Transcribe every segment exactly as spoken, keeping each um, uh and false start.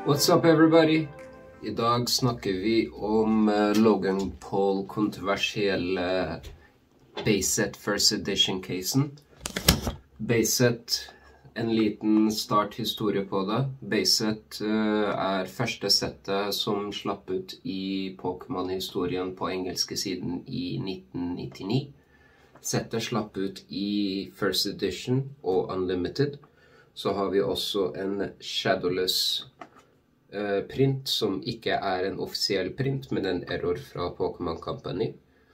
What's up everybody? I dag snakker vi om uh, Logan Paul kontroversielle Bayset First Edition-casen. Bayset, en liten starthistorie på det. Bayset uh, er første settet som slapp ut i Pokémon-historien på engelske siden i nitten nittini. Settet slapp ut i First Edition og Unlimited. Så har vi også en Shadowless print som ikke er en offisiell print, men en error fra Pokémon Company.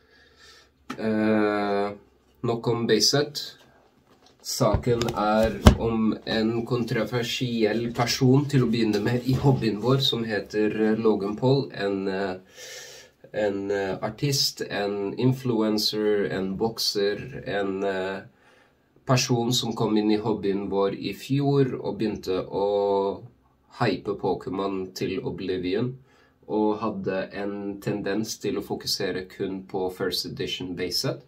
Uh, nok om Bayset. Saken er om en kontroversiell person til å begynne med i hobbyen vår, som heter Logan Paul, en, en artist, en influencer, en bokser, en person som kom inn i hobbyen vår i fjor og begynte å hype Pokémon til Oblivion, og hadde en tendens til å fokusere kun på First Edition Bayset,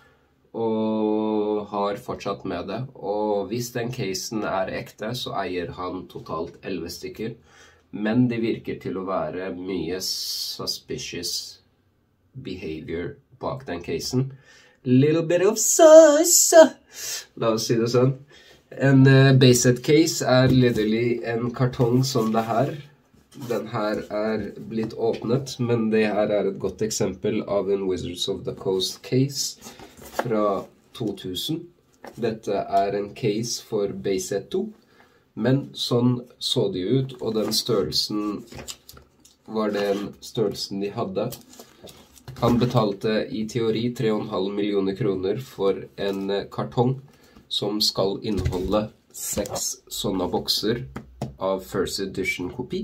og har fortsatt med det. Og hvis den casen er ekte, så eier han totalt elleve stykker, men det virker til å være mye suspicious behavior bak den casen. Little bit of sus! La oss si det sånn. En uh, Bayset case er literally en kartong som det her. Den her er blitt åpnet, men det her er et godt eksempel av en Wizards of the Coast case fra to tusen. Dette er en case for Bayset to, men sånn så de ut, og den størrelsen var den størrelsen de hadde. Han betalte i teori tre komma fem millioner kroner for en uh, kartong som skal inneholde seks sånne bokser av First Edition kopi.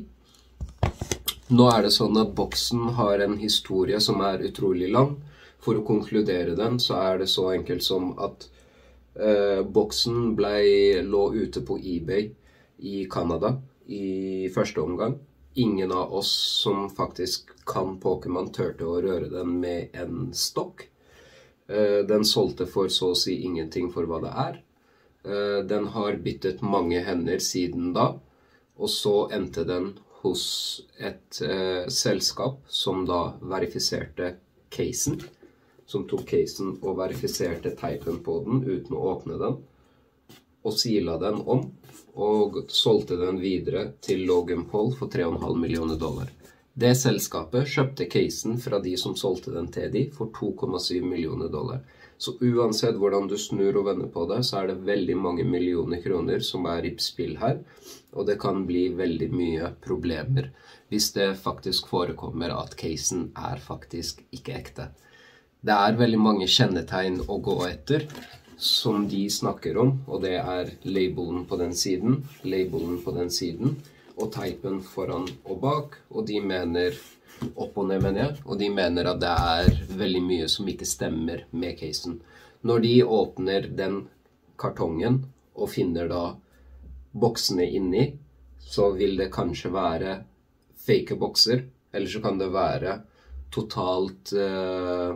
Nå er det sånn at boksen har en historie som er utrolig lang. For å konkludere den, så er det så enkelt som at uh, boksen ble, lå ute på eBay i Canada i første omgang. Ingen av oss som faktisk kan Pokémon tørte å røre den med en stokk. Den solgte for så å si ingenting for hva det er. Den har byttet mange hender siden da, og så endte den hos et uh, selskap som da verifiserte casen, som tok casen og verifiserte typen på den uten å åpne den, og sila den om, og solgte den videre til Logan Paul for tre komma fem millioner dollar. Det selskapet kjøpte casen fra de som solgte den til de for to komma syv millioner dollar. Så uansett hvordan du snur og vender på det, så er det veldig mange millioner kroner som er i spill her. Og det kan bli veldig mye problemer hvis det faktisk forekommer at casen er faktisk ikke ekte. Det er veldig mange kjennetegn å gå etter som de snakker om, og det er labelen på den siden, labelen på den siden, og typen foran og bak, og de mener opp og ned, mener jeg, og de mener at det er veldig mye som ikke stemmer med casen. Når de åpner den kartongen og finner da boksene inni, så vil det kanskje være fake bokser, eller så kan det være totalt uh,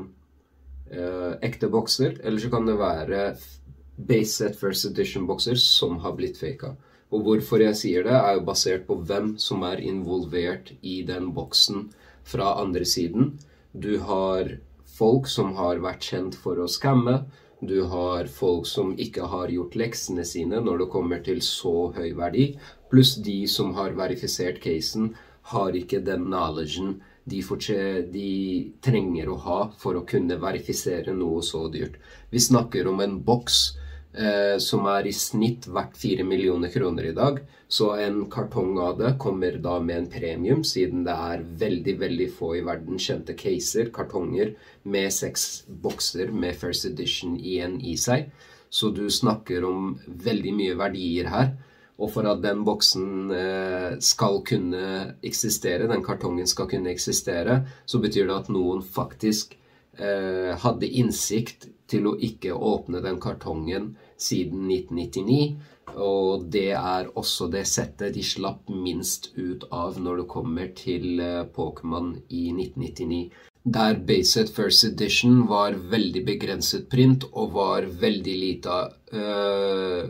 uh, ekte bokser, eller så kan det være Bayset First Edition bokser som har blitt faket. Og hvorfor jeg sier det er jo basert på hvem som er involvert i den boksen fra andre siden. Du har folk som har vært kjent for å skamme. Du har folk som ikke har gjort leksene sine når det kommer til så høy verdi. Pluss de som har verifisert casen har ikke den knowledgen de, de trenger å ha for å kunne verifisere noe så dyrt. Vi snakker om en boks Eh, som er i snitt verdt fire millioner kroner i dag, så en kartong av det kommer da med en premium, siden det er veldig, veldig få i verden kjente caser, kartonger, med seks bokser med First Edition igjen i seg. Så du snakker om veldig mye verdier her, og for at den boksen eh, skal kunne eksistere, den kartongen skal kunne eksistere, så betyr det at noen faktisk eh, hadde innsikt til å ikke åpne den kartongen siden nitten nittini, og det er også det settet de slapp minst ut av når det kommer til uh, Pokémon i nitten nittini. Der Bayset First Edition var veldig begrenset print og var veldig lite uh,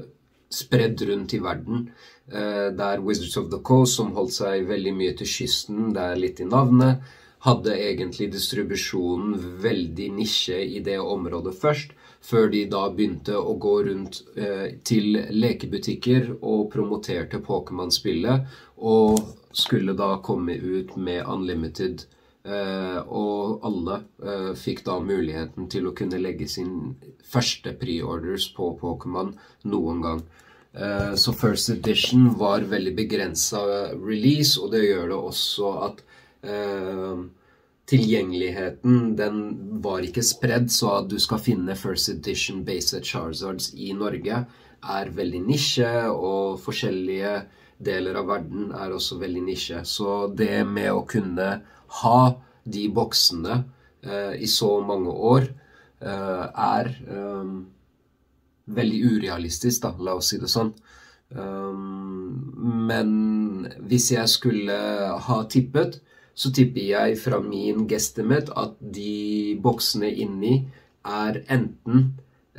spredd rundt i verden. Det er Wizards of the Coast som holdt seg veldig mye til kysten, det er litt i navnet, hadde egentlig distribusjonen veldig nisje i det området først, før de da begynte å gå rundt eh, til lekebutikker og promoterte Pokémon-spillet, og skulle da komme ut med Unlimited, eh, og alle eh, fikk da muligheten til å kunne legge sin første pre-orders på Pokémon noen gang. Uh, så First Edition var veldig begrenset release, og det gjør det også at uh, tilgjengeligheten, den var ikke spredd, så at du skal finne First Edition Based Charizards i Norge er veldig nisje, og forskjellige deler av verden er også veldig nisje. Så det med å kunne ha de boksene uh, i så mange år uh, er... Um, veldig urealistisk da, la oss si det sånn. Um, men hvis jeg skulle ha tippet, så tipper jeg fra min guesstimate at de boksene inni er enten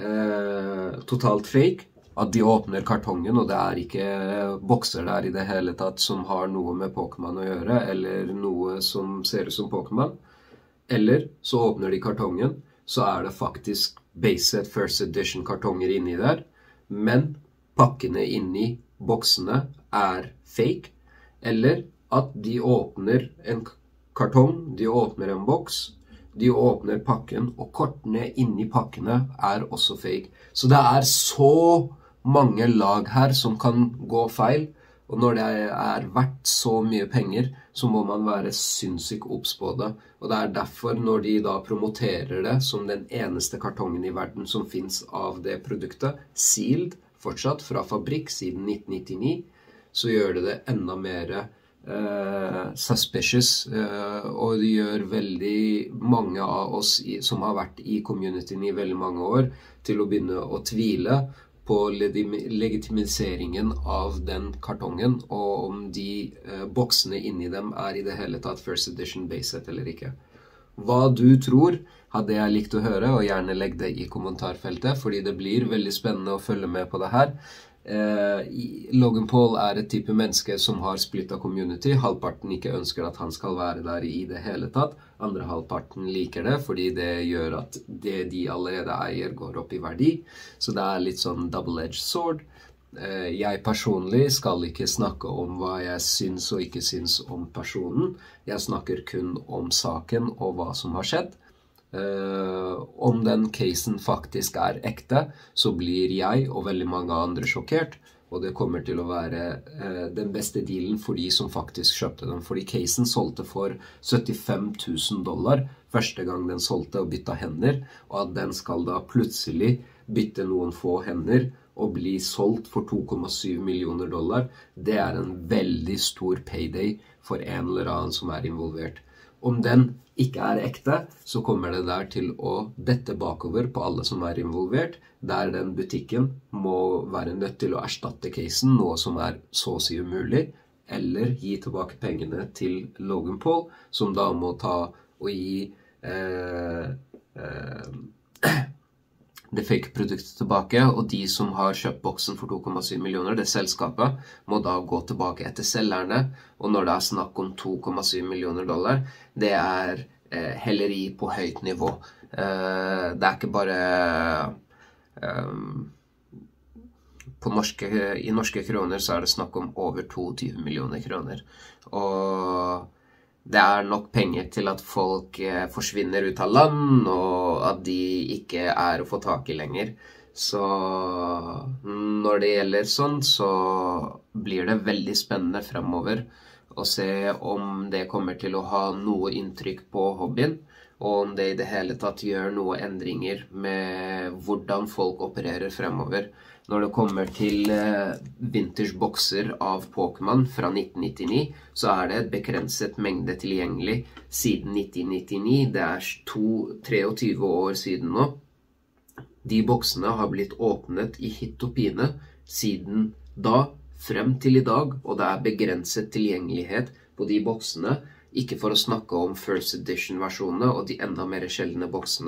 uh, totalt fake, at de åpner kartongen, og det er ikke bokser der i det hele tatt som har noe med Pokémon å gjøre, eller noe som ser ut som Pokémon. Eller så åpner de kartongen, så er det faktisk Based First Edition kartonger inni der, men pakkene inni boksene er fake, eller at de åpner en kartong, de åpner en boks, de åpner pakken, og kortene inni pakkene er også fake. Så det er så mange lag her som kan gå feil, og når det er verdt så mye penger, så må man være sinnssykt obs på det. Og det er derfor når de da promoterer det som den eneste kartongen i verden som finnes av det produktet, sealed, fortsatt fra fabrikk siden nitten nittini, så gjør det det enda mer uh, suspicious, uh, og det gjør veldig mange av oss i, som har vært i communityen i veldig mange år, til å begynne å tvile på legitimiseringen av den kartongen, og om de eh, boksene inni dem er i det hele tatt First Edition Based eller ikke. Hva du tror, hadde jeg likt å høre, og gjerne legg det i kommentarfeltet, fordi det blir veldig spennende å følge med på det her. Eh, Logan Paul er et type menneske som har splittet community. Halvparten ikke ønsker at han skal være der i det hele tatt. Andre halvparten liker det, fordi det gjør at det de allerede eier går opp i verdi. Så det er litt sånn double-edged sword. Eh, jeg personlig skal ikke snakke om hva jeg syns og ikke syns om personen. Jeg snakker kun om saken og hva som har skjedd. Uh, om den casen faktisk er ekte, så blir jeg og veldig mange andre sjokkert, og det kommer til å være uh, den beste dealen for de som faktisk kjøpte den, fordi casen solgte for syttifem tusen dollar første gang den solgte og bytta hender, og at den skal da plutselig bytte noen få hender og bli solgt for to komma syv millioner dollar, det er en veldig stor payday for en eller annen som er involvert. Om den ikke er ekte, så kommer det der til å dette bakover på alle som er involvert, der den butikken må være nødt til å erstatte casen, noe som er så å si umulig, eller gi tilbake pengene til Logan Paul, som da må ta og gi eh, eh, det fake produktet tilbake, og de som har kjøpt boksen for to komma syv millioner, det selskapet, må da gå tilbake etter selgerne, og når det er snakk om to komma syv millioner dollar, det er eh, helleri på høyt nivå. Eh, det er ikke bare eh, på norske, i norske kroner så er det snakk om over tjueto millioner kroner, og det er nok penger til at folk eh, forsvinner ut av land, og at de ikke er å få tak i lenger. Så når det gjelder sånn, så blir det veldig spennende fremover å se om det kommer til å ha noe inntrykk på hobbyen, og om det i det hele tatt gjør noe endringer med hvordan folk opererer fremover. Når det kommer til eh, vintage-bokser av Pokémon fra nitten nittini, så er det et begrenset mengde tilgjengelig siden nitten nittini. Det er tjuetre år siden nå. De boksene har blitt åpnet i hit og pine siden da, frem til i dag, og det er begrenset tilgjengelighet på de boksene, ikke for å snakke om First Edition-versjonene og de enda mer sjeldne boksene.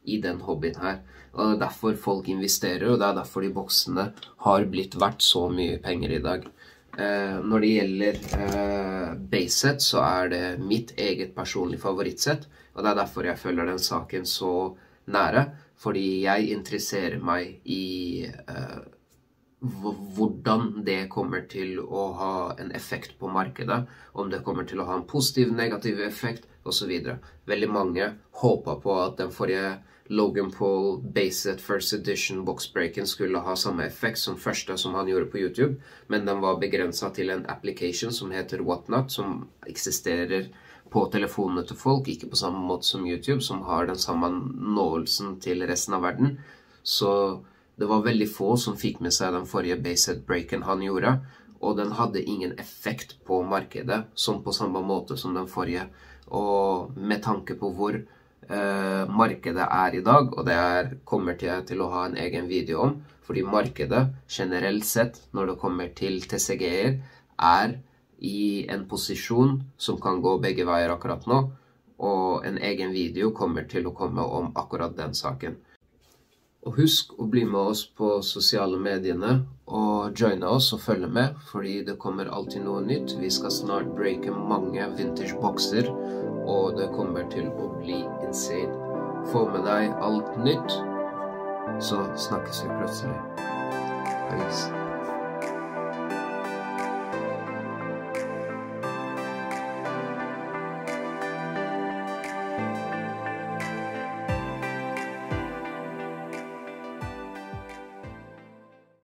i den hobbyen her. Og det er derfor folk investerer, og det er derfor de boksene har blitt verdt så mye penger i dag. Eh, når det gjelder eh, base-set, så er det mitt eget personlig favorittsett, og det er derfor jeg følger den saken så nære, fordi jeg interesserer meg i eh, hvordan det kommer til å ha en effekt på markedet, om det kommer til å ha en positiv, negativ effekt, og så videre. Veldig mange håpet på at den forrige Logan Paul Base-set First Edition boxbreaken skulle ha samme effekt som første som han gjorde på YouTube, men den var begrenset til en application som heter Whatnot, som eksisterer på telefonene til folk, ikke på samme måte som YouTube, som har den samme nåelsen til resten av verden. Så det var veldig få som fikk med seg den forrige base-set-breaken han gjorde, og den hadde ingen effekt på markedet, som på samme måte som den forrige. Og med tanke på hvor eh, markedet er i dag, og det er, kommer til, til å ha en egen video om, fordi markedet generelt sett, når det kommer til T C G-er, er i en posisjon som kan gå begge veier akkurat nå, og en egen video kommer til å komme om akkurat den saken. Og husk å bli med oss på sosiale mediene og joine oss og følge med, fordi det kommer alltid noe nytt. Vi skal snart breake mange vintage boxer, og det kommer til å bli insane. Få med deg alt nytt, så snakkes vi plutselig. Peace.